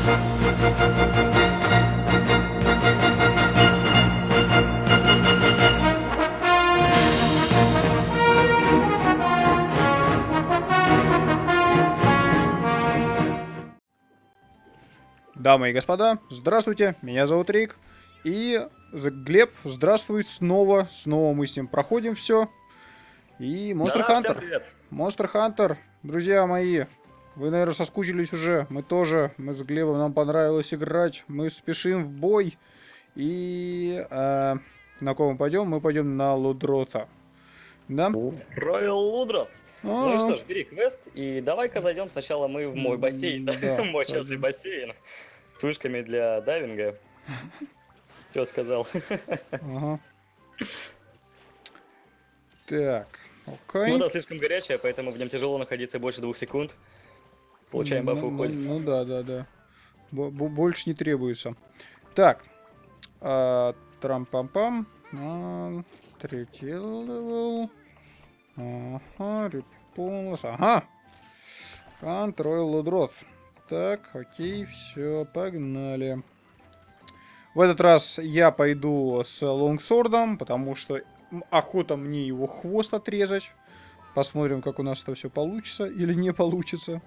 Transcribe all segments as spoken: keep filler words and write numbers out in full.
Дамы и господа, здравствуйте, меня зовут Рик. И Глеб, здравствуй снова. Снова мы с ним проходим все. И Monster Да, всем Hunter. привет. Monster Hunter, друзья мои. Вы, наверное, соскучились уже. Мы тоже. Мы с Глебом, нам понравилось играть. Мы спешим в бой. И э, на кого мы пойдем? Мы пойдем на Лудрота. Да? Роял Лудро. Ну и А, что ж, бери квест, и давай-ка зайдем сначала мы в мой бассейн. Да, Мой пойдем. частный бассейн. С вышками для дайвинга. Что сказал? Ага. Так, окей. Вода слишком горячая, поэтому в нем тяжело находиться больше двух секунд. Получаем баф и Ну, ну, уходим. ну да, да, да. Бо- бо- больше не требуется. Так. а, Трам-пам-пам. А, третий левел. Ага, реполос. Ага. Контроль лудрот. Так, окей, все, погнали. В этот раз я пойду с лонгсордом, потому что охота мне его хвост отрезать. Посмотрим, как у нас это все получится или не получится.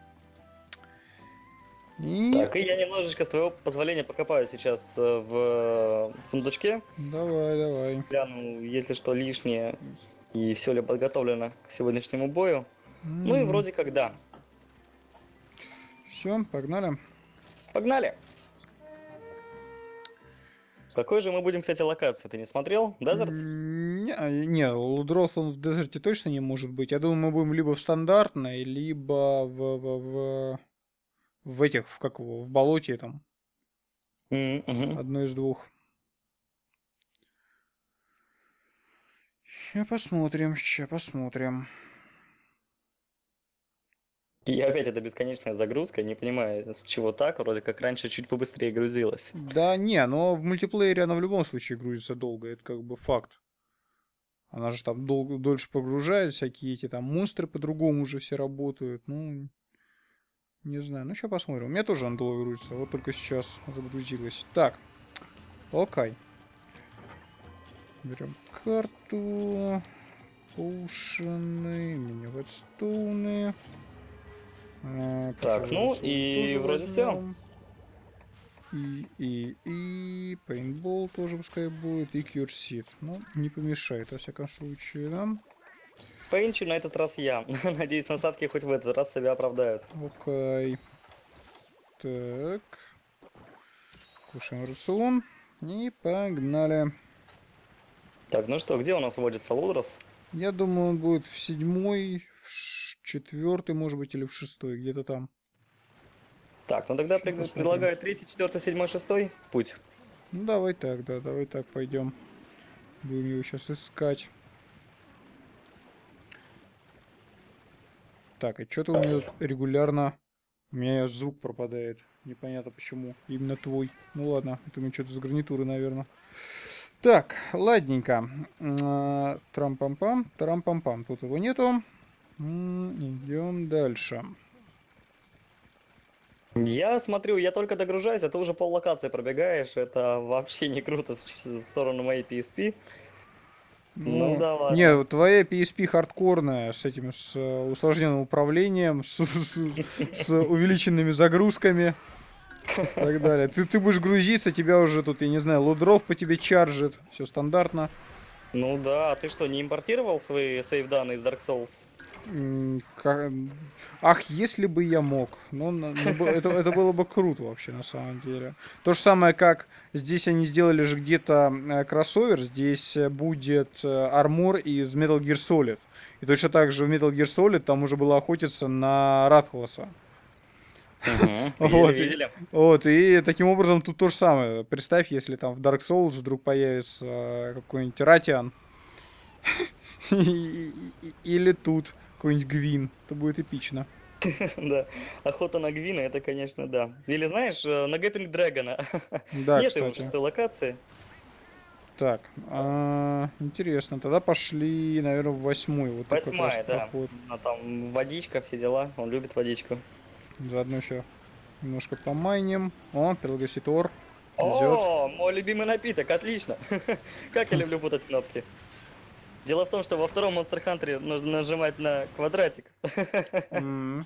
И... Так, и я немножечко, с твоего позволения, покопаю сейчас э, в сундучке. Давай, давай. Гляну, если что лишнее, и все ли подготовлено к сегодняшнему бою. Mm-hmm. Ну и вроде как да. Все, погнали. Погнали! Какой же мы будем, кстати, локации? Ты не смотрел? Дезерт? Не, не, Лудрот он в дезерте точно не может быть. Я думаю, мы будем либо в стандартной, либо в, в, в, в этих, в как его, в болоте там. Mm-hmm. Одно из двух. Сейчас посмотрим, сейчас посмотрим. И опять это бесконечная загрузка, не понимаю, с чего так, вроде как раньше чуть побыстрее грузилась. Да не, но в мультиплеере она в любом случае грузится долго, это как бы факт. Она же там долго, дольше погружает, всякие эти там монстры по-другому уже все работают, ну, не знаю, ну сейчас посмотрим. У меня тоже она долго грузится, вот только сейчас загрузилась. Так, окей. Берем карту, поушены, мини-ветстоуны. А, так, ну и вроде все. И, и, и пейнтбол тоже пускай будет, и кьюрсит. Ну, не помешает, во всяком случае, нам. Пейнчу на этот раз я. Надеюсь, насадки хоть в этот раз себя оправдают. Окей. Так. Кушаем рацион. И погнали. Так, ну что, где у нас водится Лудров? Я думаю, он будет в седьмой, в четвертый, может быть, или в шестой, где-то там. Так, ну тогда пред... предлагаю третий, четвертый, седьмой, шестой путь. Ну давай так, да, давай так пойдем. Будем его сейчас искать. Так, а что-то у меня регулярно... У меня звук пропадает. Непонятно почему. Именно твой. Ну ладно, это у меня что-то с гарнитуры, наверное. Так, ладненько. Трам-пам-пам, трам-пам-пам. Тут его нету. Идем дальше. Я смотрю, я только догружаюсь, а ты уже пол локации пробегаешь. Это вообще не круто в сторону моей пи эс пи. Ну, ну да ладно. Не, твоя пи эс пи хардкорная, с этим, с усложненным управлением, с, с, с увеличенными загрузками и так далее. Ты, ты будешь грузиться, тебя уже тут, я не знаю, лудров по тебе чаржит. Все стандартно. Ну да, а ты что, не импортировал свои сейв-данные из Dark Souls? Ах, если бы я мог. Ну, ну это, это было бы круто вообще, на самом деле. То же самое, как здесь они сделали же где-то кроссовер. Здесь будет армор из Metal Gear Solid. И точно так же в Metal Gear Solid там уже было охотиться на Ратхласа. Угу, вот, видели, и, вот, и таким образом тут то же самое. Представь, если там в Dark Souls вдруг появится какой-нибудь Ратиан. Или тут какой-нибудь Гвин. Это будет эпично. Да, охота на Гвина, это, конечно, да. Или, знаешь, на Гэппинг Дрэгона. Да, нет кстати. его в шестой локации. Так, а, интересно. Тогда пошли, наверное, в восьмую. Вот Восьмая, да. А там водичка, все дела. Он любит водичку. Заодно еще Немножко помайнем. О, пелагоситор. Везет. О, мой любимый напиток, отлично. Как я люблю путать кнопки. Дело в том, что во втором Monster Hunter нужно нажимать на квадратик. М.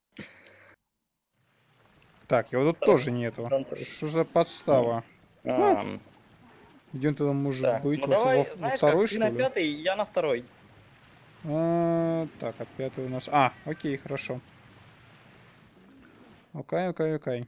Так, его тут Так, тоже нету. Hunter. Что за подстава? Ам, Где он тогда может Так, быть? ну Во, давай, во- во знаешь второй, как, ты что на ли? пятый, я на второй. А, так, а пятый у нас... А, окей, хорошо. Окей, окей, окей.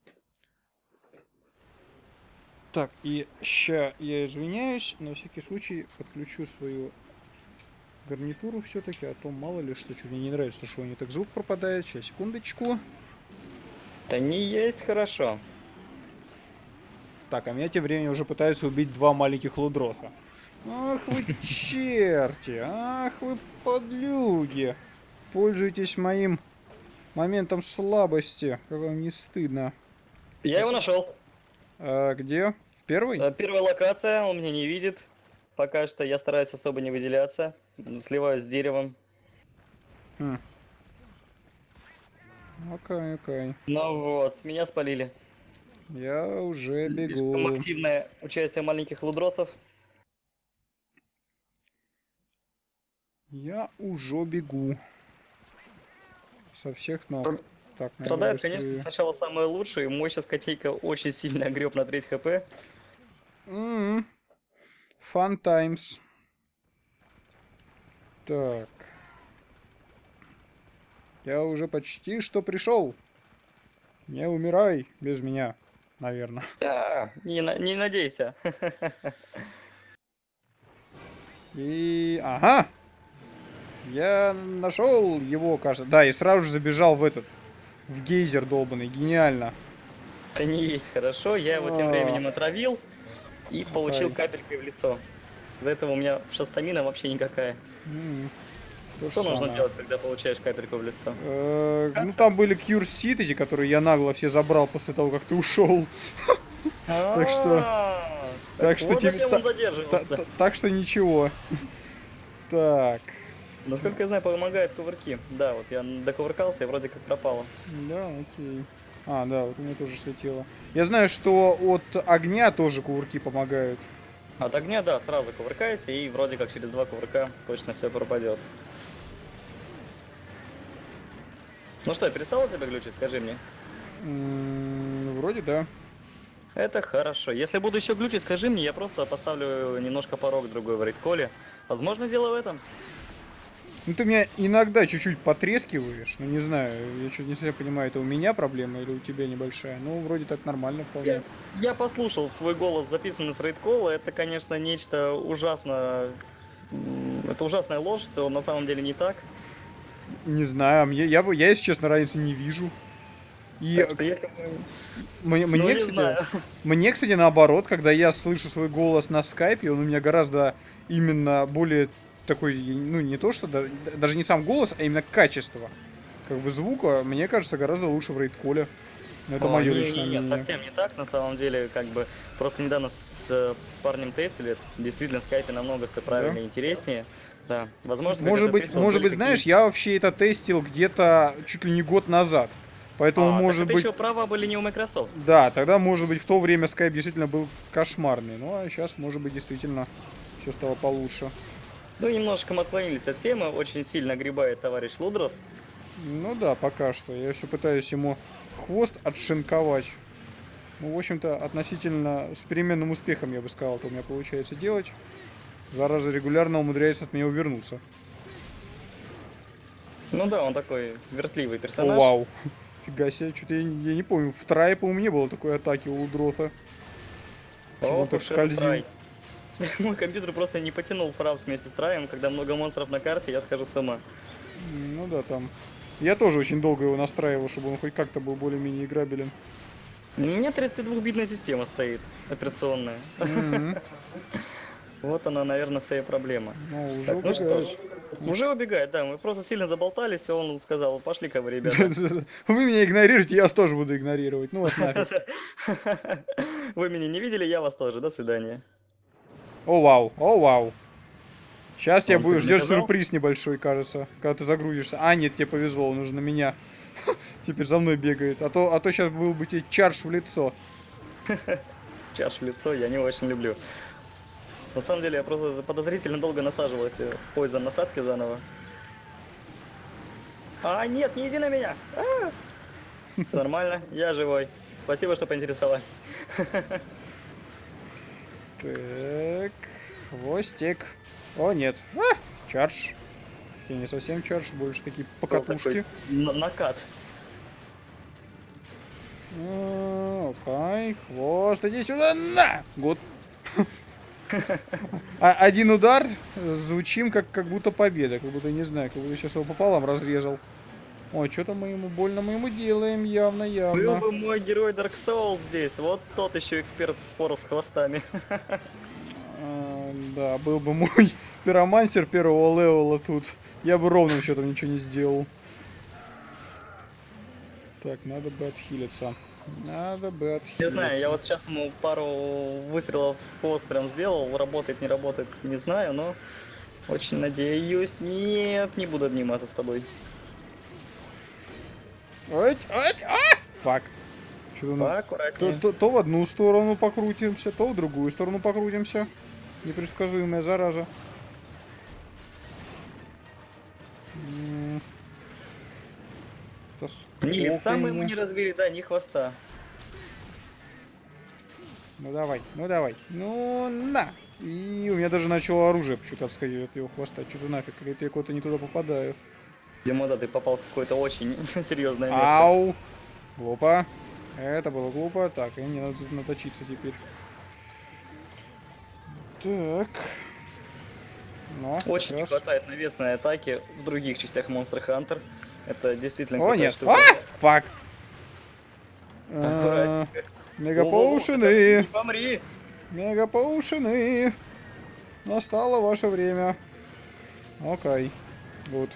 Так, и ща я извиняюсь, на всякий случай подключу свою гарнитуру все-таки, а то мало ли что, что мне не нравится, что у нее так звук пропадает. Сейчас, секундочку. Да не есть хорошо. Так, а меня тем временем уже пытаются убить два маленьких лудроха. Ах вы черти, ах вы подлюги. Пользуйтесь моим моментом слабости, как вам не стыдно. Я его нашел. А, где? В первой? Э, Первая локация, он меня не видит. Пока что я стараюсь особо не выделяться. Сливаюсь с деревом. Хм. Окей, окей. Ну вот, меня спалили. Я уже Слишком бегу. активное участие маленьких лудротов. Я уже бегу. Со всех ног. Так, надо Страдает, быстрее. конечно, сначала самое лучшее. Мой сейчас котейка очень сильно огреб на треть хп. М-м. Fun times. Так. Я уже почти что пришел. Не умирай без меня, наверное. Да, не, на- не надейся. И... Ага! Я нашел его, кажется. Да, и сразу же забежал в этот... В гейзер долбанный. Гениально. Это не есть хорошо. Я его тем А. временем отравил и получил Ай. капелькой в лицо. Из-за этого у меня шастамина вообще никакая. М, то же Что нужно самое. делать, когда получаешь капельку в лицо? Э, Ну, там были Cure Seed эти, которые я нагло все забрал после того, как ты ушел. Так что- А, так что вот тебе- зачем та- он задерживался. Так что ничего. Так. Насколько я знаю, помогают кувырки. Да, вот я докувыркался и вроде как пропало. Да, окей. А, да, вот у меня тоже светило. Я знаю, что от огня тоже кувырки помогают. От огня, да, сразу кувыркайся, и вроде как через два кувырка точно все пропадет. Ну что, я перестал тебя глючить, скажи мне. М, Вроде да. Это хорошо. Если буду еще глючить, скажи мне, я просто поставлю немножко порог другой в рейдколе. Возможно, дело в этом. Ну, ты меня иногда чуть-чуть потрескиваешь. Ну, не знаю, я чуть не совсем понимаю, это у меня проблема или у тебя небольшая. Ну, вроде так нормально вполне. Я, я послушал свой голос, записанный с рейдкола. Это, конечно, нечто ужасно... м, Это ужасная ложь, все на самом деле не так. Не знаю, а мне, я, бы- я, если честно, разницы не вижу. И Так что если мы- мне, Ну, мне, не кстати, знаю. мне, кстати, наоборот, когда я слышу свой голос на скайпе, он у меня гораздо именно более такой, ну, не то что, да- даже не сам голос, а именно качество. Как бы звука, мне кажется, гораздо лучше в рейдколе. Но это О, мое не, личное не, не, мнение. совсем не так, на самом деле, как бы, просто недавно с э, парнем тестили, действительно, в скайпе намного все правильно и интереснее. Да, возможно, когда Может ты быть, тестил, может были быть, знаешь, какие-то- я вообще это тестил где-то чуть ли не год назад. Поэтому, А, так может это быть, еще права были не у Microsoft. да, тогда, может быть, в то время скайп действительно был кошмарный. Ну, а сейчас, может быть, действительно все стало получше. Ну, немножко мы отклонились от темы, очень сильно огребает товарищ Лудров. Ну да, пока что. Я все пытаюсь ему хвост отшинковать. Ну, в общем-то, относительно с переменным успехом, я бы сказал, это у меня получается делать. Зараза регулярно умудряется от меня увернуться. Ну да, он такой вертливый О, персонаж. вау. Фига себе, что-то я, не- я не помню. В трае, по-моему, не было такой атаки у Дрота. Почему он Ох так уж этот скользил? трай. Мой компьютер просто не потянул фрапс вместе с траем, когда много монстров на карте, я схожу с ума. М, Ну да, там. Я тоже очень долго его настраивал, чтобы он хоть как-то был более-менее играбелен. У меня тридцатидвухбитная система стоит, операционная. Мгм. Вот она, наверное, вся и проблема. Ну, уже Так, ну что убегает. ж, уже убегает, да, мы просто сильно заболтались, и он сказал, пошли-ка вы, ребята. Вы меня игнорируете, я вас тоже буду игнорировать. Ну вас нафиг. Вы меня не видели, я вас тоже, до свидания. О, вау, о, вау. Сейчас тебя Он будет тебе ждет наказал? сюрприз небольшой, кажется, когда ты загрузишься. А, нет, тебе повезло, он уже на меня Теперь за мной бегает. А то, а то сейчас был бы тебе чардж в лицо. Чаш в лицо я не очень люблю. На самом деле я просто подозрительно долго насаживал эти поизон насадки заново. А, нет, не иди на меня! А! Нормально, я живой. Спасибо, что поинтересовались. Так, хвостик. О, нет. А, чардж. Хотя не совсем чардж, больше такие покатушки. На- накат. А, Окей, хвост, иди сюда, на! Гуд. А, один удар, звучим как, как будто победа, как будто, не знаю, как будто сейчас его пополам разрезал. Ой, что-то мы ему больно мы ему делаем, явно, Был явно. бы мой герой Dark Souls здесь, вот тот еще эксперт споров с хвостами. А, да, был бы мой пиромансер первого левела тут. Я бы ровным счетом ничего не сделал. Так, надо бы отхилиться. Надо бы отхилиться. Не знаю, я вот сейчас ему пару выстрелов в хвост прям сделал, работает, не работает, не знаю, но очень надеюсь. Нет, не буду обниматься с тобой. Ой, ой, а! Фак. Что-то то, Поаккуратнее. то, то в одну сторону покрутимся, то в другую сторону покрутимся. Непредсказуемая зараза. М. Да Ни лица сколько мы ему ему? не разбили, да, ни хвоста. Ну давай, ну давай. Ну на! И у меня даже начало оружие почему-то отсходить от его хвоста. Что за нафиг? Или я куда-то не туда попадаю? Дима, да, ты попал в какое-то очень серьезное место. Ау! Глупо. Это было глупо. Так, и мне надо наточиться теперь. Так. Ну, Очень не раз. хватает навесной атаки в других частях Monster Hunter. Это действительно О, крутая нет. штука. А! Фак. Аккуратненько. Мегаполушины. Не помри! Мегаполушины. Настало ваше время. Окей. Вот.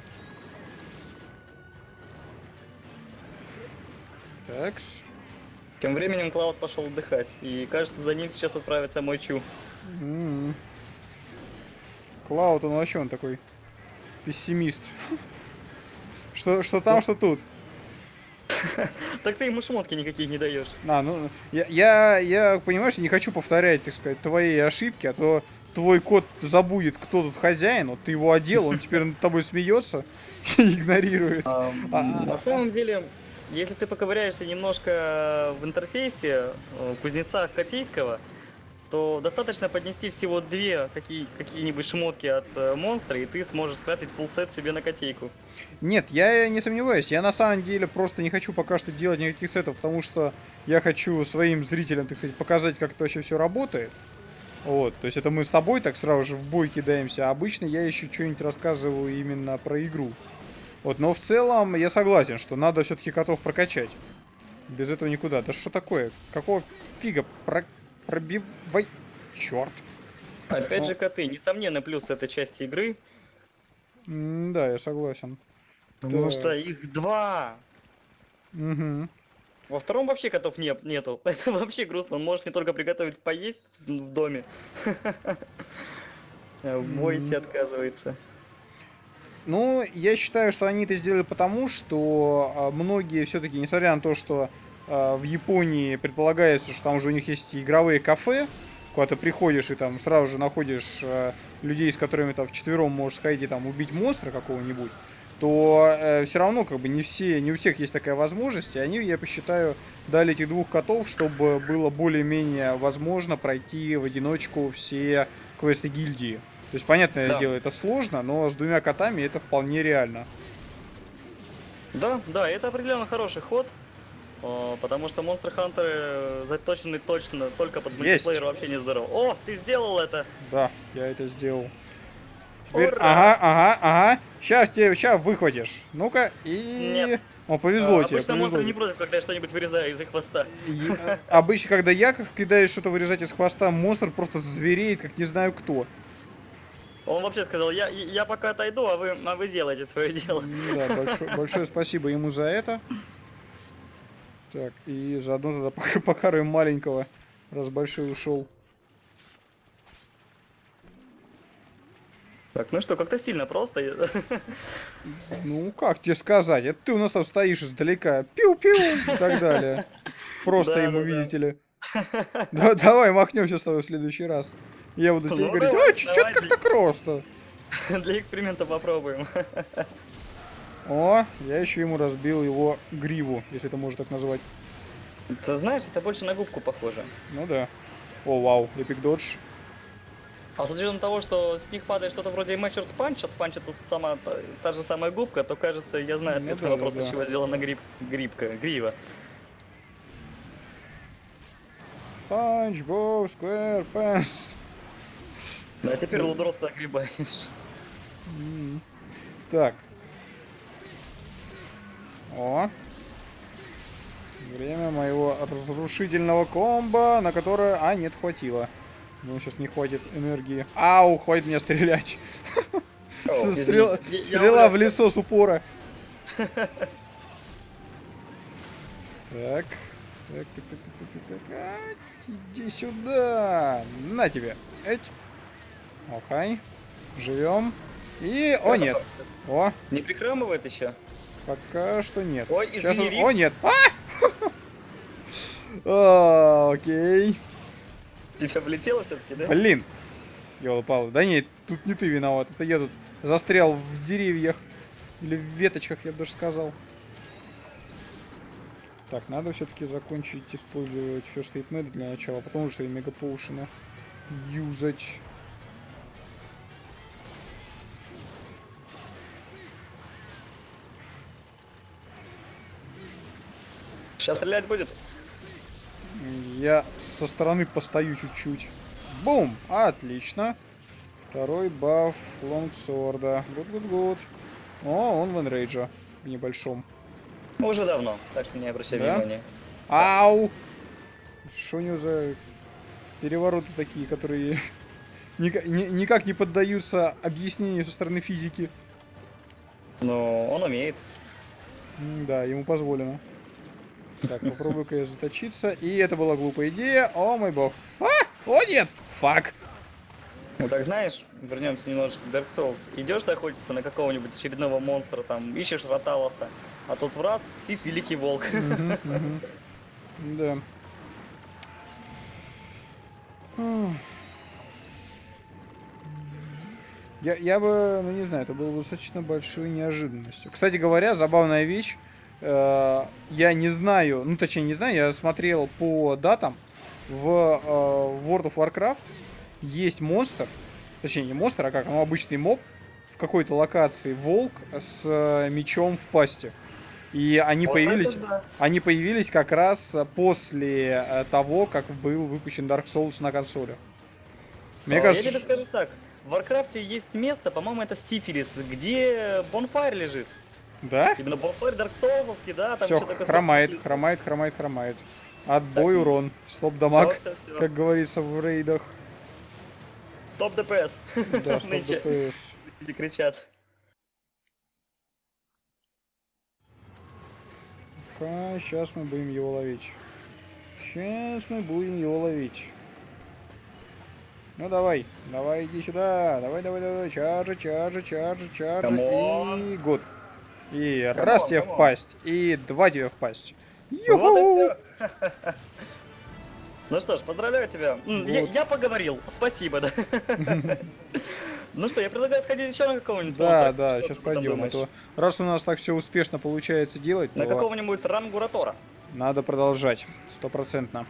Такс. Тем временем Клауд пошел отдыхать, и кажется, за ним сейчас отправится мой Чу. М-м. Клауд, он вообще он такой пессимист. Что, что там, что тут. Так ты ему шмотки никаких не даешь. А, ну, я, я, я, понимаешь, не хочу повторять, так сказать, твои ошибки, а то твой кот забудет, кто тут хозяин, вот ты его одел, он теперь над тобой смеется и игнорирует. А, А, на а, самом деле, если ты поковыряешься немножко в интерфейсе э, кузнеца Котейского, то достаточно поднести всего две какие, какие-нибудь шмотки от э, монстра, и ты сможешь скрафтить фулл-сет себе на котейку. Нет, я не сомневаюсь. Я на самом деле просто не хочу пока что делать никаких сетов, потому что я хочу своим зрителям, так сказать, показать, как это вообще все работает. Вот, то есть это мы с тобой так сразу же в бой кидаемся, а обычно я еще что-нибудь рассказываю именно про игру. Вот, но в целом я согласен, что надо все-таки котов прокачать. Без этого никуда. Да что такое? Какого фига? Про... Пробивай... Черт. Опять Ну. же коты, несомненно, плюс этой части игры, М, Да, я согласен. потому Так. что их два. Угу. Во втором вообще котов не, нету. Это вообще грустно. Он может не только приготовить поесть в доме. А в бой идти отказывается. Ну, я считаю, что они это сделали потому, что а, многие все-таки, несмотря на то, что а, в Японии предполагается, что там же у них есть игровые кафе, куда ты приходишь и там сразу же находишь а, людей, с которыми там вчетвером можешь сходить и там убить монстра какого-нибудь, то э, все равно как бы не все, не у всех есть такая возможность, и они, я посчитаю, дали этих двух котов, чтобы было более-менее возможно пройти в одиночку все квесты гильдии. То есть, понятное Да. дело, это сложно, но с двумя котами это вполне реально. Да, да, это определенно хороший ход. О, потому что Monster Hunter заточены точно только под Есть. мультиплеер вообще не здорово. О, ты сделал это! Да, я это сделал. Теперь, Ура! ага, ага, ага. Сейчас тебе, сейчас выхватишь. Ну-ка, и... Нет. О, повезло А, тебе, обычно повезло монстры не тебе. против, когда я что-нибудь вырезаю из их хвоста. И, э, Обычно, когда я как кидаю что-то вырезать из хвоста, монстр просто звереет, как не знаю кто. Он вообще сказал, я, я пока отойду, а вы, а вы делаете свое дело. Да, большое, большое спасибо ему за это. Так, и заодно тогда пока- покарываем маленького, раз большой ушел. Так, ну что, как-то сильно просто. Ну, как тебе сказать? Это ты у нас там стоишь издалека. Пиу-пиу и так далее. Просто Да, ему, да, да. видите ли. Да, давай махнемся с тобой в следующий раз. Я буду тебе Ну говорить, давай, а, что-то давай как-то просто. для, для эксперимента попробуем. О, я еще ему разбил его гриву, если это можно так назвать. Ты знаешь, это больше на губку похоже. Ну да. О, вау, эпик додж. А с учетом того, что с них падает что-то вроде Matchers Punch, а Punch это сама, та, та же самая губка, то кажется, я знаю Ну ответ да, на вопрос, да, из да. чего сделана гриб, грибка, грива. Панч, боу, сквер, пэнс. Ну а теперь лудрос ты огребаешь. М. Так. О. Время моего разрушительного комбо, на которое... А, нет, хватило. Ну, сейчас не хватит энергии. Ау, хватит меня стрелять. О, Стрела, извините. Я- я стрела в уже- лицо с упора. Так. Так, так, так, так, так, так, так. А, иди сюда. На тебе. Эть. Окей. Живем. И... О, нет. О, Не прихрамывает еще? пока что нет. Ой, Сейчас... извини, Рик. О, нет. А! А, окей. Тебя влетело все-таки, да? Блин. Ёлы-палы. Да нет, тут не ты виноват. Это я тут застрял в деревьях. Или в веточках, я бы даже сказал. Так, надо все-таки закончить использовать First Aid Med для начала. Потом уже и мегаполшины юзать. Сейчас стрелять будет. Я со стороны постою чуть-чуть. Бум! Отлично. Второй баф лонгсорда. Гуд-гуд-гуд. О, он в энрейджа. В небольшом. Уже давно, так что не обращай Да? внимания. Ау! Что у него за перевороты такие, которые ника- ни- никак не поддаются объяснению со стороны физики? Но он умеет. М, Да, ему позволено. Так, попробую-ка я заточиться. И это была глупая идея. О мой бог. А! О нет! Фак! Ну так знаешь, вернемся немножко к Dark Souls. Идешь ты охотиться на какого-нибудь очередного монстра, там, ищешь Роталоса, а тут в раз Сиф Великий Волк. Мгм, мгм. Да. Ах. Я, я бы, ну не знаю, это было бы достаточно большой неожиданностью. Кстати говоря, забавная вещь. э, я не знаю, ну точнее не знаю, я смотрел по датам. В э, World of Warcraft есть монстр, точнее не монстр, а как, ну обычный моб в какой-то локации, волк с э, мечом в пасти. И они Вот появились, это да. они появились как раз после э, того, как был выпущен Dark Souls на консолях. Мне А, кажется, Я тебе скажу так. В Варкрафте есть место, по-моему, это Сифилис, где Бонфайр лежит. да? Именно Бонфайр Dark Souls'овский, да, там Все, что такое хромает, сложное. хромает, хромает, хромает. Отбой, Так, урон, слоп дамаг, всё, всё, всё. как говорится в рейдах. Топ ДПС. Да, слоп Нынче ДПС. люди кричат. Сейчас мы будем его ловить. Сейчас мы будем его ловить. Ну давай, давай иди сюда, давай, давай, давай, чаржи, чаржи, чаржи, чаржи, Come и гуд. И Come раз on, тебе come on. в пасть, и два тебе в пасть. Вот и Юху! все. Ну что ж, поздравляю тебя. М, Я, Вот. я поговорил. Спасибо, да. Ну что, я предлагаю сходить еще на какого-нибудь Да, монстра. да, Что сейчас ты там пойдем. А думаешь? то раз у нас так все успешно получается делать, На то какого-нибудь Рангуратора. надо продолжать. Стопроцентно.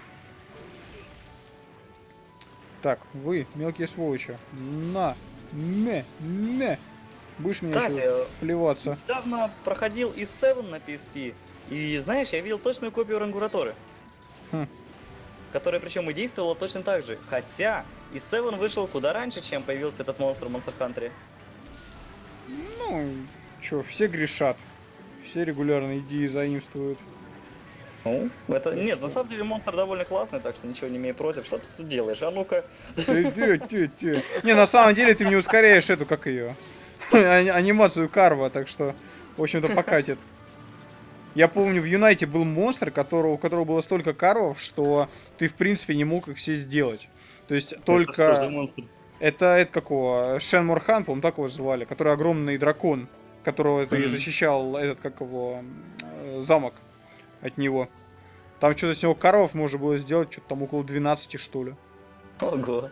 Так, вы, мелкие сволочи. На, не, не. Будешь меня Кстати, еще плеваться? недавно проходил и семь на пи эс пи. И знаешь, я видел точную копию Рангураторы. Хм. Которая причем и действовала точно так же. Хотя и семь вышел куда раньше, чем появился этот монстр в Monster Hunter. Ну, чё, все грешат. Все регулярно идеи заимствуют. Ну, это... Так Нет, что? на самом деле монстр довольно классный, так что ничего не имею против. Что ты тут делаешь? А ну-ка. Ты, ты, ты, ты. Не, на самом деле ты мне ускоряешь эту, как ее, анимацию Карва, так что, в общем-то, покатит. Я помню, в Юнайте был монстр, которого, у которого было столько карвов, что ты, в принципе, не мог их все сделать. То есть Это что за только... монстр? Это, это какого? Шенмурхан, по-моему, так его звали, который огромный дракон, которого ты Мгм. защищал, этот, как его, э, замок от него. Там что-то с него карвов можно было сделать, что-то там около двенадцати, что ли. Ого.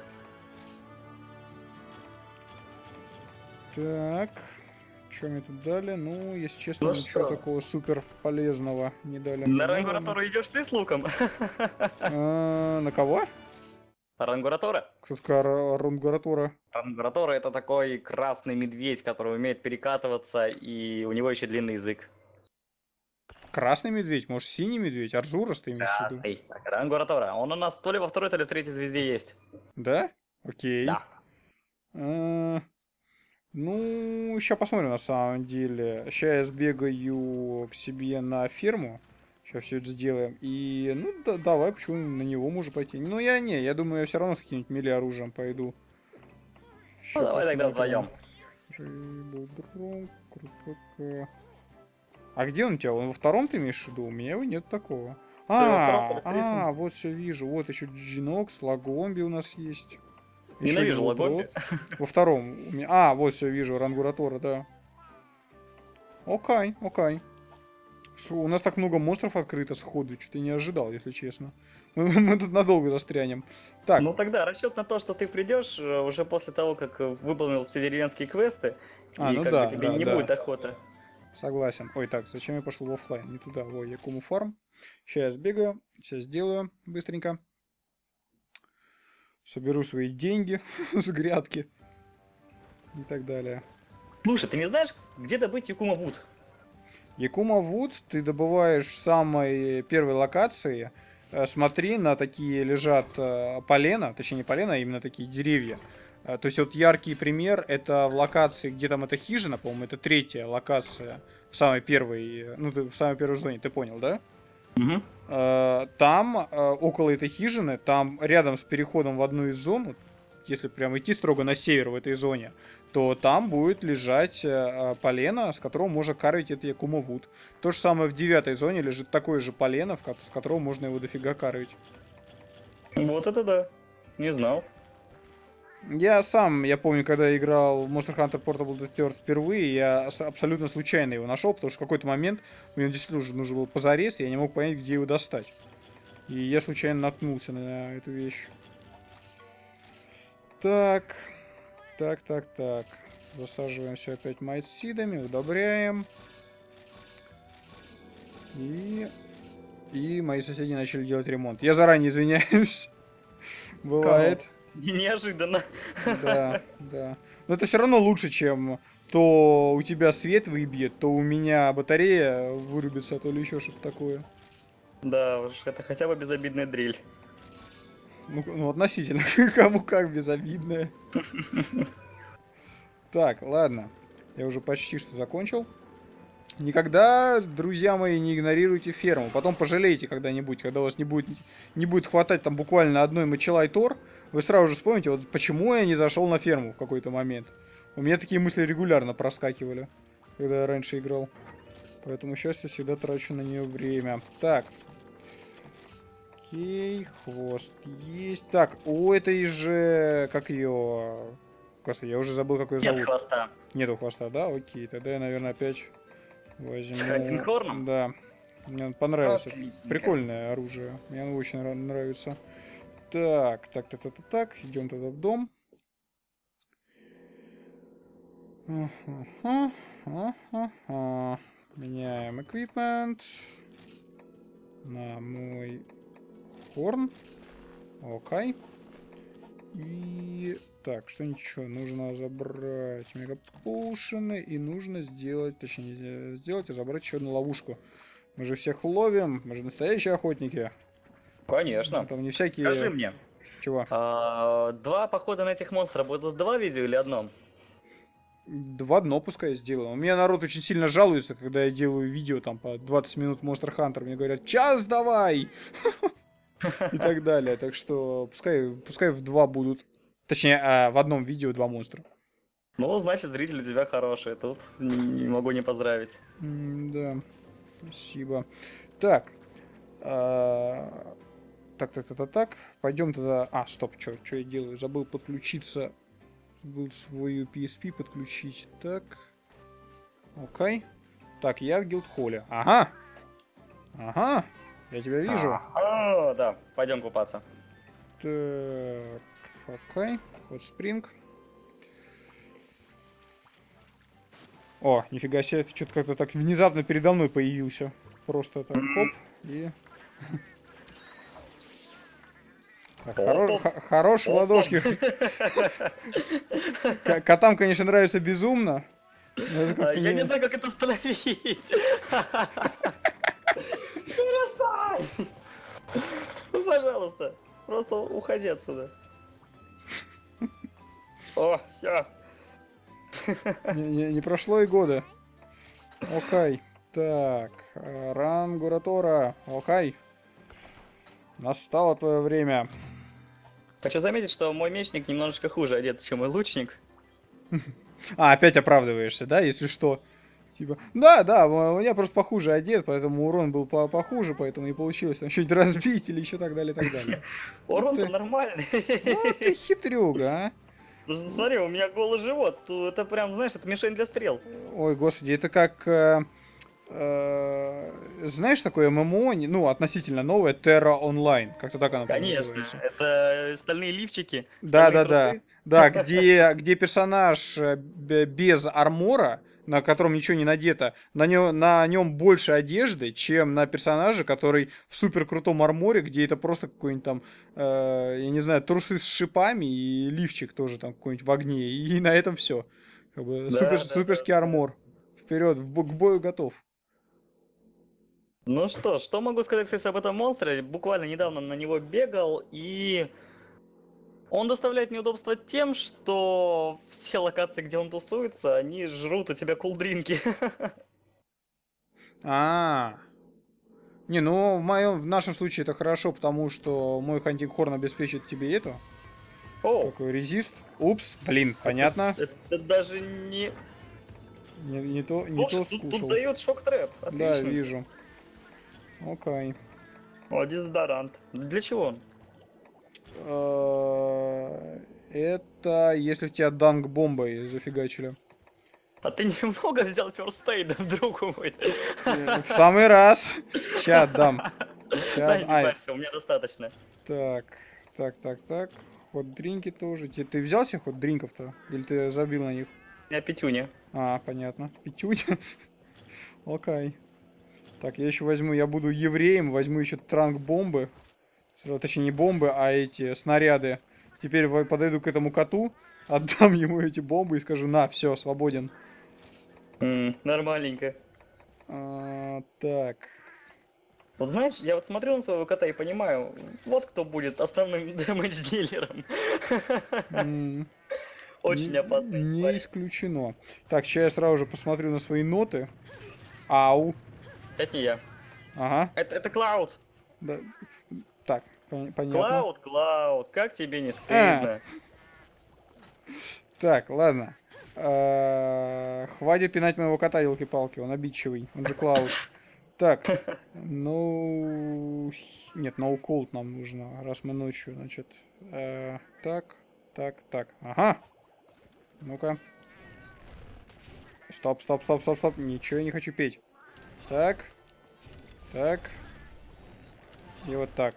Так, что мне тут дали? Ну, если честно, Ну ничего что? такого супер полезного не дали мне. На Ну, ладно. Рангуратору идешь ты с луком? А, на кого? Рангуратора? Кто такая Рунгуратура? Рангуратора это такой красный медведь, который умеет перекатываться, и у него еще длинный язык. Красный медведь? Может, синий медведь? Арзурас ты имеешь в виду? Красный. Так, Рангуратора. Он у нас то ли во второй, то ли в третьей звезде есть. Да? Окей. Да. А, ну, сейчас посмотрим на самом деле. Сейчас я сбегаю к себе на ферму. Сейчас все это сделаем. И, ну, да, давай, почему на него можно пойти? Ну, я не, я думаю, я все равно с каким-нибудь мили оружием пойду. Ну Ща давай тогда посмотрим. вдвоем. Рейблдром, КРПК. А где он у тебя? Он во втором ты имеешь в виду? У меня его нет такого. во втором, А, то ли в третьем. а, вот все вижу. Вот еще Джинокс, Лагомби у нас есть. Еще Ненавижу один Лагомби. Лодрот. Во втором у меня. А, вот все вижу, Рангуратора, да. Окей, окей. С- У нас так много монстров открыто сходу, что-то не ожидал, если честно. Мы, мы тут надолго застрянем. Так, Ну тогда расчет на то, что ты придешь э, уже после того, как э, выполнил все деревенские квесты, а, и ну как да, бы тебе да, не да. будет охоты. Согласен. Ой, так, зачем я пошел в оффлайн? Не туда. Ой, Якуму фарм. Сейчас я сбегаю, сейчас сделаю быстренько. Соберу свои деньги с грядки и так далее. Слушай, ты не знаешь, где добыть Якума Вуд? Якума Вуд ты добываешь в самой первой локации. Э, Смотри, на такие лежат э, полена, точнее не полена, а именно такие деревья. Э, То есть вот яркий пример это в локации, где там эта хижина, по-моему, это третья локация в самой первой, э, ну ты в самой первой зоне, ты понял, да? Угу. Э, Там, э, около этой хижины, там рядом с переходом в одну из зон, вот если прям идти строго на север в этой зоне, то там будет лежать э, э, полено, с которого можно карить это Якума Вуд. То же самое в девятой зоне лежит такое же полено, в ко- с которого можно его дофига карить. Вот это да. Не знал. Я сам, я помню, когда я играл в Monster Hunter Portable Detector впервые, я с- абсолютно случайно его нашел, потому что в какой-то момент мне действительно уже нужен был позарез, и я не мог понять, где его достать. И я случайно наткнулся на эту вещь. Так, так, так, так. Засаживаем все опять майтсидами, удобряем. И... И мои соседи начали делать ремонт. Я заранее извиняюсь. Бывает. Неожиданно. Да, да. Но это все равно лучше, чем то у тебя свет выбьет, то у меня батарея вырубится, а то ли еще что-то такое. Да уж, это хотя бы безобидная дрель. Ну, ну относительно. Кому как безобидное. Так, ладно. Я уже почти что закончил. Никогда, друзья мои, не игнорируйте ферму. Потом пожалеете когда-нибудь, когда у вас не будет, не будет хватать там буквально одной мочелай тор. Вы сразу же вспомните, вот почему я не зашел на ферму в какой-то момент. У меня такие мысли регулярно проскакивали, когда я раньше играл. Поэтому сейчас я всегда трачу на нее время. Так. Окей, хвост есть. Так, у этой же... Как ее... Господи, я уже забыл, как ее Нет зовут. хвоста. Нету хвоста, да? Окей, тогда я, наверное, опять возьму... С Хантингхорном? Да. Мне он понравился. Отлично. Прикольное оружие. Мне оно очень нра- нравится. Так, так, так, так, так, так. Идем тогда в дом. Ага, ага. Меняем эквипмент на мой хорн. Окей. И... Так, что ничего, нужно забрать мегапушины и нужно сделать, точнее, сделать и забрать еще одну ловушку. Мы же всех ловим, мы же настоящие охотники. Конечно. Там не всякие... Скажи мне, Чего? а, два похода на этих монстров будут два видео или одно? В одно пускай сделаю. У меня народ очень сильно жалуется, когда я делаю видео там по двадцать минут Monster Hunter. Мне говорят, час давай! И так далее. Так что пускай, пускай в два будут. Точнее, а, в одном видео два монстра. Ну, значит, зрители у тебя хорошие. Тут не могу не поздравить. М, Да, спасибо. Так. а, Так, так, так, так, так. Пойдем тогда... А, стоп, что я делаю? Забыл подключиться Был свою пи эс пи подключить. Так. Окей. Так, я в гилдхолле. Ага. Ага. Я тебя вижу. А, да, пойдем купаться. Так. Окей. Вот спринг. О, нифига себе, ты что-то как-то так внезапно передо мной появился. Просто так, хоп, и... Так, хоро- х- хорош в ладошки. К- Котам, конечно, нравится безумно. но это А, как-то Я не- не знаю, как это остановить. Перестань! Ну, пожалуйста, просто уходи отсюда. О, все. Не, не- не прошло и года. Окей. Так. э, Рангуратора. Окей. Настало твое время. Хочу заметить, что мой мечник немножечко хуже одет, чем мой лучник. А, опять оправдываешься, да, если что? Типа, да, да, у меня просто похуже одет, поэтому урон был по похуже, поэтому не получилось там чуть разбить или еще так далее, так далее. Урон-то ты- нормальный. Ну ты хитрюга, а. Ну, смотри, у меня голый живот. Тут это прям, знаешь, это мишень для стрел. Ой, господи, это как... э, э, знаешь, такое ММО, не- ну, относительно новое, Terra Online, как-то так оно там Конечно, называется. это стальные лифчики. Да, стальные да, да. трусы. Да, где, где персонаж э, б- без армора, на котором ничего не надето, на, нё- на нем больше одежды, чем на персонаже, который в супер крутом арморе, где это просто какой-нибудь там, э, я не знаю, трусы с шипами и лифчик тоже там какой-нибудь в огне. И на этом все. Как бы Да, супер, да, суперский да, да. армор. Вперед, в бо- к бою готов. Ну что, что могу сказать, кстати, об этом монстре? Буквально недавно на него бегал, и он доставляет неудобства тем, что все локации, где он тусуется, они жрут у тебя кулдринки. А, не, ну в моем, в нашем случае это хорошо, потому что мой хантинг хорн обеспечит тебе это. О, Какой резист? Упс, блин, понятно. это даже не... Не, не то, не Слушай, то тут, тут скушал. дает шок-трэп. Да, Отлично. вижу. Окей. О, дезодорант. Для чего он? Э, Это если в тебя данг бомбой зафигачили. А ты немного взял ферстейда, друг мой. Э, В самый раз. Ща отдам. Ща Да, от- не ай, парься, у меня достаточно. Так, так, так, так. Хот-дринки тоже. Ты, ты взял себе хот-дринков-то? Или ты забил на них? У меня пятюня. А, понятно. Пятюня. Окей. Так, я еще возьму, я буду евреем, возьму еще транк бомбы. Сразу, точнее, не бомбы, а эти снаряды. Теперь во- подойду к этому коту, отдам ему эти бомбы и скажу, на, все, свободен. М, Нормальненько. А, так. Вот знаешь, я вот смотрю на своего кота и понимаю, вот кто будет основным дэмэдж-дилером. М, Очень не- опасный Не парень. исключено. Так, сейчас я сразу же посмотрю на свои ноты. Ау. Это не я. Ага. Это, это Клауд. Да. Так, пон- понятно. Клауд, Клауд, как тебе не стыдно? Так, ладно. А, Хватит пинать моего кота, елки-палки, он обидчивый, он же Клауд. Так, ну... Нет, no cold нам нужно, раз мы ночью, значит. Э, Так, так, так, ага. Ну-ка. Стоп, стоп, стоп, стоп, стоп, ничего я не хочу петь. Так, так. И вот так.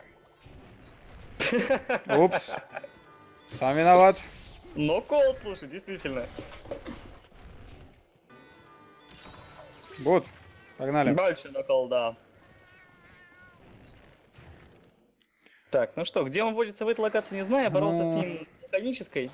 Упс. Сам виноват. Но колд, слушай, действительно. Вот, погнали. Больше на колда. Так, ну что, где он водится в этой локации, не знаю, я боролся Ну. с ним механической.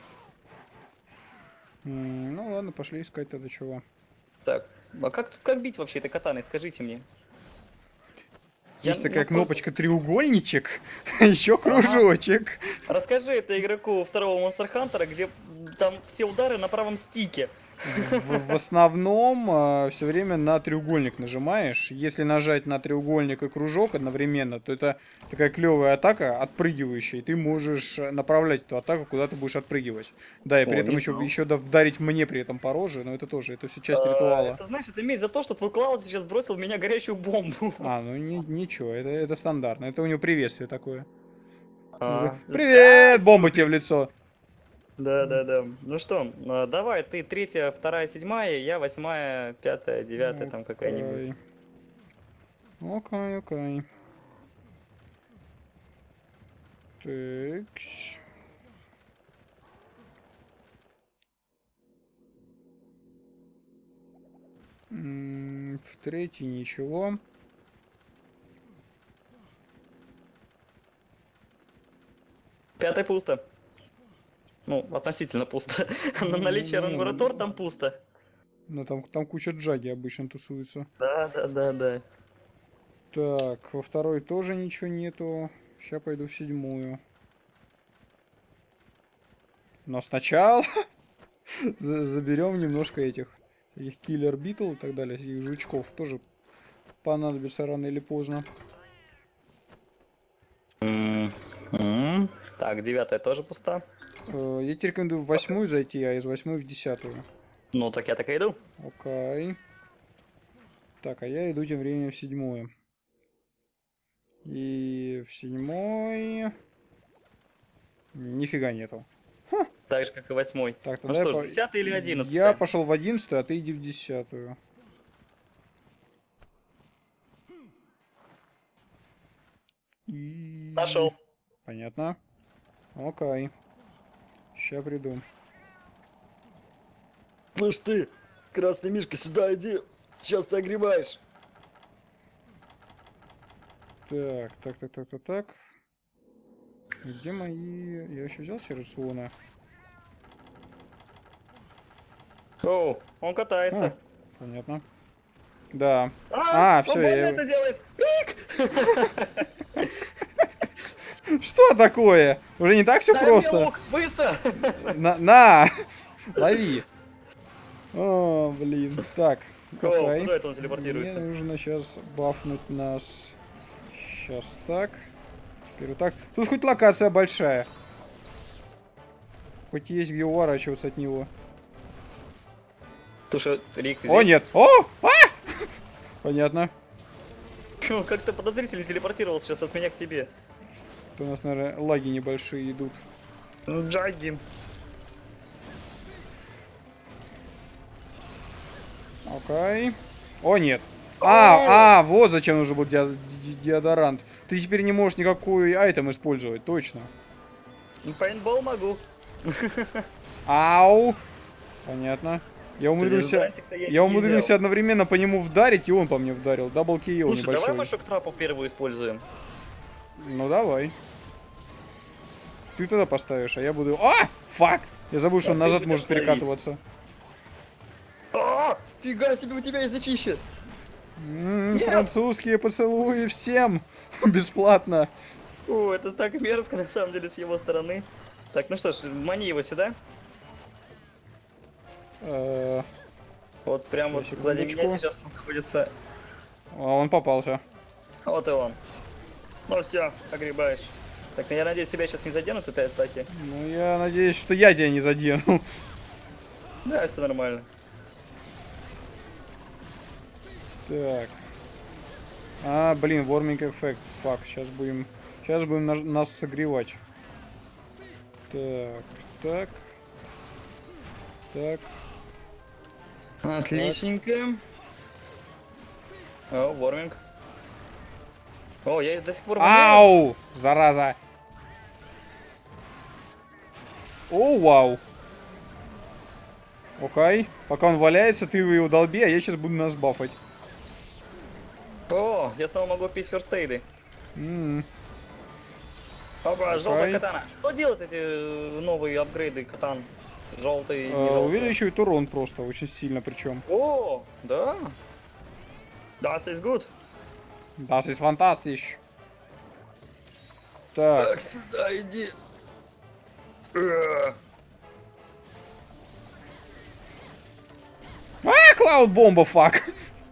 М, Ну ладно, пошли искать тогда чего. Так, а как тут как бить вообще этой катаной, скажите мне? Есть Я такая настолько- кнопочка треугольничек, еще кружочек. Расскажи это игроку второго Monster Hunter, где там все удары на правом стике. В, в основном все время на треугольник нажимаешь. Если нажать на треугольник и кружок одновременно, то это такая клевая атака, отпрыгивающая, и ты можешь э, направлять эту атаку, куда ты будешь отпрыгивать. Да, и при О, этом не еще, знал. еще да, вдарить мне при этом по роже, но это тоже, это все часть А, ритуала. Это знаешь, это месть за то, что твой Клауд сейчас бросил в меня горячую бомбу. А, ну ни- ничего, это, это стандартно, это у него приветствие такое. А, Привет, бомба тебе в лицо. Да, да, да. Ну что, а, давай, ты третья, вторая, седьмая, я восьмая, пятая, девятая, там какая-нибудь. Окей. Окей, окей. Так. М, В третьей ничего. Пятая пусто. Ну, относительно пусто. На Ну, ну, наличие ну, Рангуратор ну, там пусто. ну, там, там куча джаги обычно тусуется. Да, да, да, да. Так, во второй тоже ничего нету. Сейчас пойду в седьмую. Но сначала за- заберем немножко этих, этих киллер битл и так далее, и жучков тоже понадобится рано или поздно. М, м. Так, девятая тоже пуста. Э, Я тебе рекомендую в восьмую зайти, а из восьмой в десятую. Ну, так я так и иду. Окей. Так, а я иду тем временем в седьмую. И в седьмой... Нифига нету. Так же, как и восьмой. Так, Ну тогда я, что ж, по... десятая или я одиннадцатая? пошел в одиннадцатую, а ты иди в десятую. И... Нашел. Понятно. Окей. Сейчас приду. Слышь ты, красный мишка, сюда иди. Сейчас ты огребаешь. Так, так, так, так, так, так. Где мои... Я еще взял все рационы? Оу, он катается. А, понятно. Да. А, А, он все, больно я... это делает. Пик! Что такое? Уже не так все Дай мне просто? лук, быстро! На, на! Лови! О, блин. Так, О, окей. куда это он Мне телепортируется? нужно сейчас бафнуть нас. Сейчас так. Теперь вот так. Тут хоть локация большая. Хоть есть где уворачиваться от него. Слушай, Рик, ты О, здесь? нет! О! А! Понятно. Он как-то подозрительно телепортировался сейчас от меня к тебе. Это у нас, наверное, лаги небольшие идут. Джаги. Окей. О, нет. А, а, вот зачем нужен был диа- ди- деодорант. Ты теперь не можешь никакой айтем использовать, точно. Пейнтбол могу. Ау! Понятно. Я умудрился... Дезодорантик-то я Я не умудрился взял. одновременно по нему вдарить, и он по мне вдарил. Дабл кей Слушай, небольшой. давай мы шок-трапу первую используем. Ну давай. Ты тогда поставишь, а я буду... А! Фак! Я забыл, что А он ты назад будешь может ловить. перекатываться. А, фига себе, у тебя есть зачище. М, Нет. Французские поцелуи всем! Бесплатно. О, это так мерзко на самом деле с его стороны. Так, ну что ж, мани его сюда. Э, Вот прям вот Сейчас, сзади секундочку. меня сейчас находится. А он попался. Вот и он. Ну все, огребаешь. Так, я надеюсь, тебя сейчас не заденут этой атаки. Ну, я надеюсь, что я тебя не задену. Да, все нормально. Так. А, блин, ворминг эффект. Фак, сейчас будем... Сейчас будем наж- нас согревать. Так, так. Так. Отличненько. О, ворминг. О, я до сих пор... воняю. Ау! Зараза! О, вау! Окей. Пока он валяется, ты его долби, а я сейчас буду нас бафать. О, я снова могу пить ферстейды. М, Опа, Окей. желтая катана. Что делают эти э, новые апгрейды катан? Желтый, не э, желтый. Увеличивает урон просто, очень сильно причем. О, да. Das ist gut. Das ist fantastisch. Так, Так, сюда иди. Э, а, клауд-бомба, фак!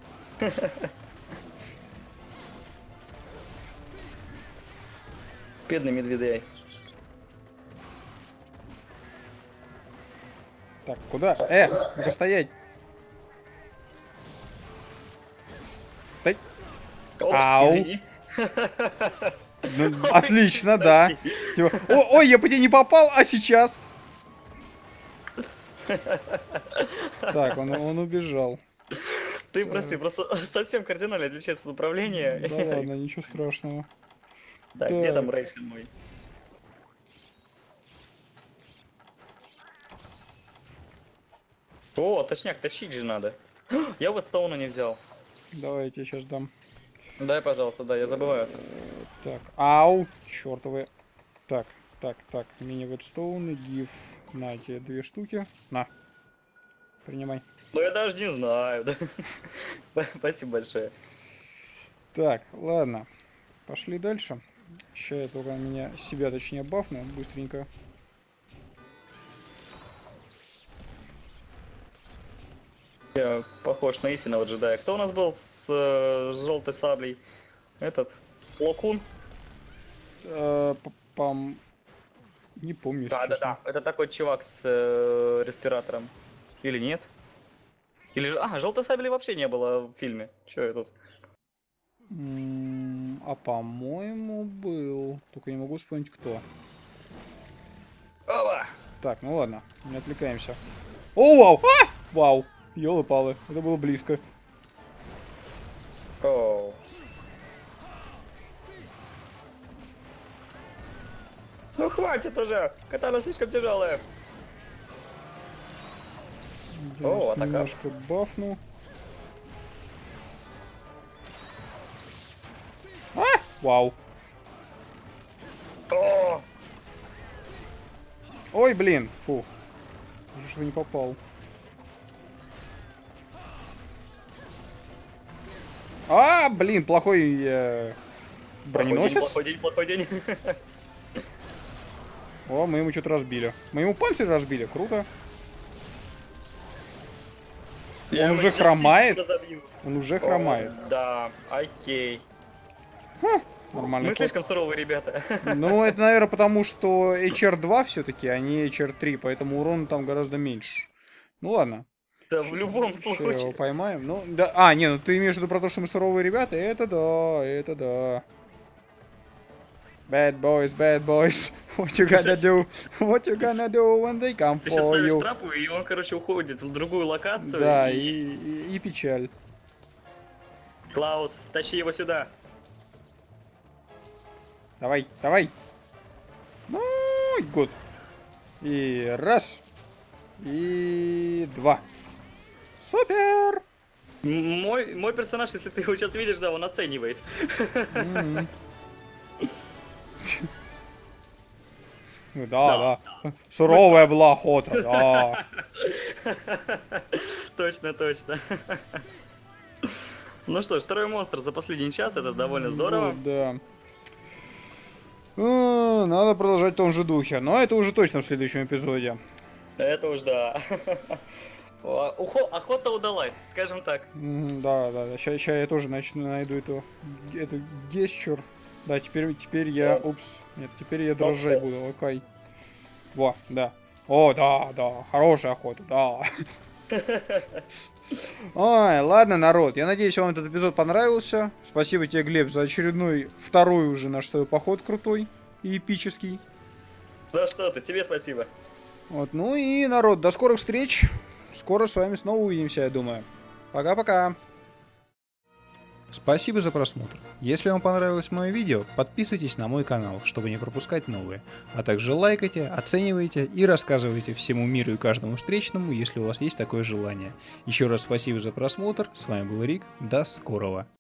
Бедный медведей. Так, куда? Э, ну-ка стоять. Дай. О, Ау. извини. Ну, отлично, да. Типа, о, ой, я по тебе не попал, а сейчас? Так, он, он убежал. Ты прости, просто совсем кардинально отличается от управления. Да ладно, ничего страшного. Так, где там Так. Рейшен мой? О, точняк, тащить же надо. Я вот стоуна не взял. Давай я тебе сейчас дам. Дай, пожалуйста, да, я забываю. Э, Так, ау, чертовы. Так, так, так, мини-ветстоуны, гиф. На тебе две штуки. На. Принимай. Ну я даже не знаю, да. Спасибо большое. Так, ладно. Пошли дальше. Сейчас я только меня себя точнее бафну быстренько. Я похож на истинного джедая. Кто у нас был с, э, с желтой саблей? Этот Локун? Э, п- пам... Не помню, если Да, да, честно. да. Это такой чувак с э, респиратором. Или нет? Или же. А, желтой сабли вообще не было в фильме. Че я тут? М, А по-моему был. Только не могу вспомнить кто. Опа! Так, ну ладно, не отвлекаемся. О, вау! А! Вау! Ёлы-палы, это было близко. Оу. Ну хватит уже! Катана слишком тяжелая. Я О, нас атака. немножко бафну. А! Вау! О! Ой, блин! Фу. Что не попал. А, блин, плохой э, броненосец. Плохой день, плохой день, плохой день. О, мы ему что-то разбили. Мы ему панцирь разбили, круто. Я Он его уже сейчас хромает. разобью. Он уже хромает. О, да, окей. Нормально. Мы слишком суровые ребята. Ну, это, наверное, потому что эйч ар два все-таки, а не эйч ар три, поэтому урон там гораздо меньше. Ну ладно. Да, в любом Ща его случае. поймаем. Ну, да. А, не, ну ты имеешь в виду про то, что мы суровые ребята? Это да, это да. Bad boys, bad boys. What you gonna do? What you gonna do when they come Ты сейчас for ставишь you? трапу, и он, короче, уходит в другую локацию. Да, и, и... и, и печаль. Клауд, тащи его сюда. Давай, давай. Ну, гуд. И раз. И два. Супер! М- Мой, мой персонаж, если ты его сейчас видишь, да, он оценивает. М. Ну да, да. Суровая была охота, да. Точно, точно. Ну что ж, второй монстр за последний час, это довольно здорово. Ну да. А, Надо продолжать в том же духе. Но это уже точно в следующем эпизоде. Это уж да. О, ухо- Охота удалась, скажем так. М, Да, да, да. Сейчас я тоже начну найду эту, эту гестчур. Да, теперь, теперь я... Упс. Нет, теперь я дрожать буду. Окей. Во, да. О, да, да. Хорошая охота, да. Ой, ладно, народ. Я надеюсь, вам этот эпизод понравился. Спасибо тебе, Глеб, за очередной, второй уже наш твой поход крутой и эпический. Ну что ты, тебе спасибо. Вот, ну и, народ, до скорых встреч. Скоро с вами снова увидимся, я думаю. Пока-пока. Спасибо за просмотр. Если вам понравилось мое видео, подписывайтесь на мой канал, чтобы не пропускать новые. А также лайкайте, оценивайте и рассказывайте всему миру и каждому встречному, если у вас есть такое желание. Еще раз спасибо за просмотр. С вами был Рик. До скорого.